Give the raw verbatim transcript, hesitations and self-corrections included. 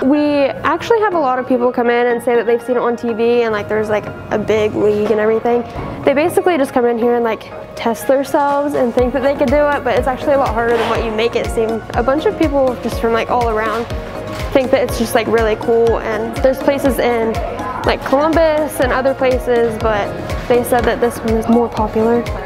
We actually have a lot of people come in and say that they've seen it on T V and like there's like a big league and everything. They basically just come in here and like test themselves and think that they could do it, but it's actually a lot harder than what you make it seem. A bunch of people just from like all around think that it's just like really cool, and there's places in like Columbus and other places, but they said that this one is more popular.